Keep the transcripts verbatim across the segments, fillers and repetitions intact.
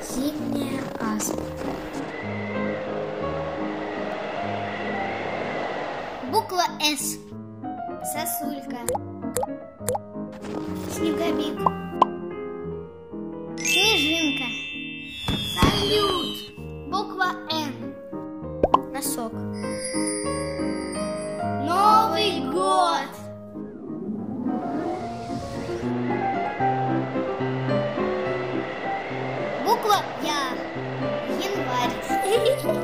Зимняя азбука. Буква С. Сосулька. Снеговик. Снежинка. Салют. Буква Н. Носок. Новый год. Буква Я. Январь.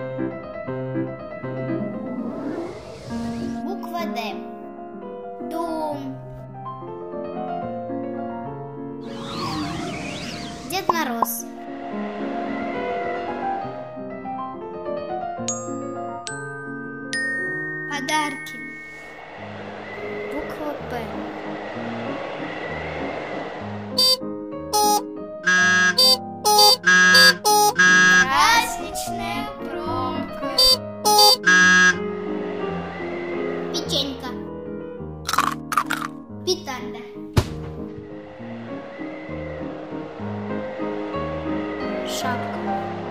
Буква Д. Дом. Дед Мороз. Подарки. Буква П. Праздничная пробка. Печенька. Петарда. Шапка.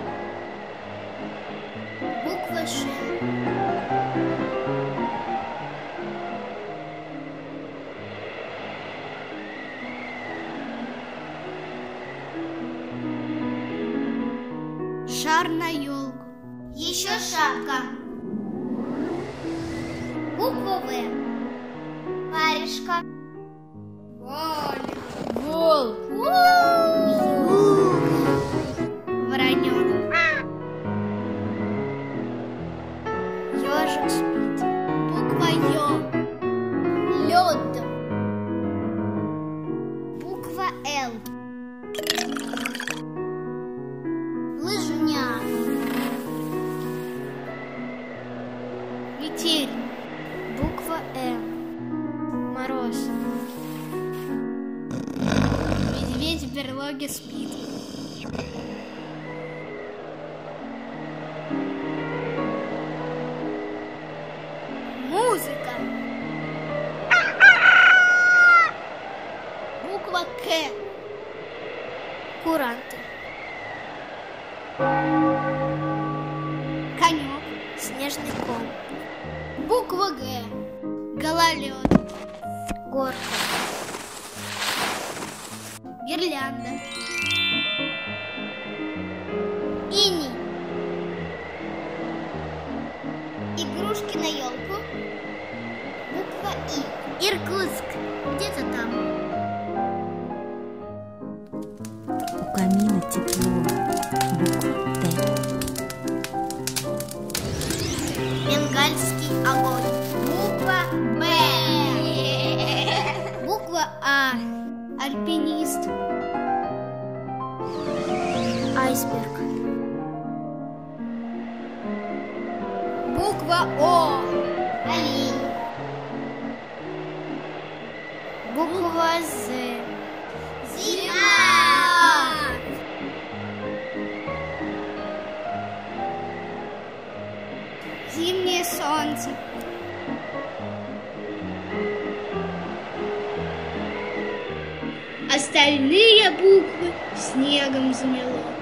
Буква Ш. Шар на елку. Еще шапка. Буква В. Варежка. Волк. Волк. Вороненок. Ежик спит. Буква Ё. Лед. Буква Л. Лыжня. Метель. Буква М. Мороз. Медведь в берлоге спит. Музыка. Буква К. Куранты. Конек. Снежный ком. Буква Г. Гололед. Горка. Гирлянда. Иней. Игрушки на елку. Буква И. Иркутск. Где-то там. У камина тепло. Буква Т. Бенгальский огонь. Буква Б. Буква А. Альпинист. Айсберг. Буква О. Олень. Буква З. Зима. Зимнее солнце. Остальные буквы снегом замело.